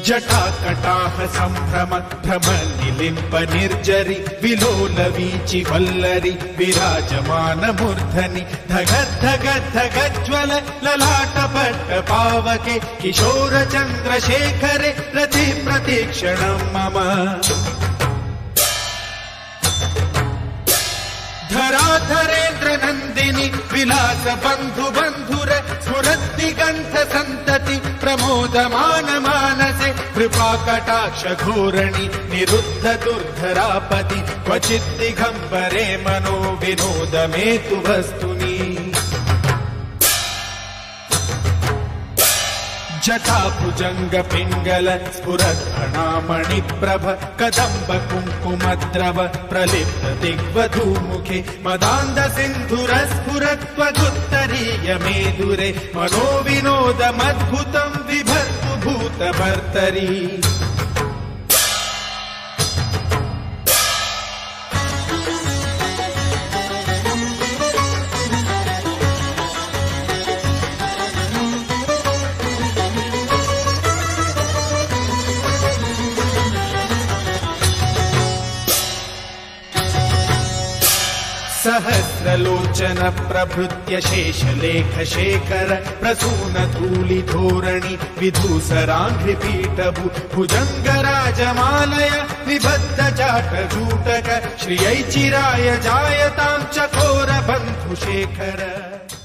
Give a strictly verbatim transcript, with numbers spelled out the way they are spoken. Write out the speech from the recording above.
जटाकटाह सम्भ्रम भ्रम निलिम्प निर्जरि विलोल वीचि वल्लरि विराजमान मूर्धनि धगद् धगद् धगज्ज्वल ललाट पट्ट पावके किशोर चन्द्रशेखरे रति प्रतीक्षणं मम धराधरेन्द्र नन्दिनि विलास बन्धु बन्धुर स्फुरद्दिगन्ध सन्तति प्रमोदमान मानसे कृपा कटाक्ष घोरणि निरुद्ध दुर्धरापति क्वचित् दिगम्बरे मनो विनोद मे तु वस्तुनि जटाभुजंग पिंगल स्फुरद्घणामणि प्रभ कदम्ब कुङ्कुमद्रव प्रलिप्त दिग्वधूमुखे मदान्ध सिन्धुर स्फुरत्वगुत्तरीय मेदुरे मनो विनोदमद्भुतं विभर्तु भूतभर्तरि सहस्रलोचन प्रभृत्य शेषलेख शेखर प्रसून धूलि धोरणि विधूसराङ्घ्रिपीठभु भुजङ्ग राजमालय निबद्ध जाटजूटक श्रियै चिराय जायतां चकोर बन्धु शेखर।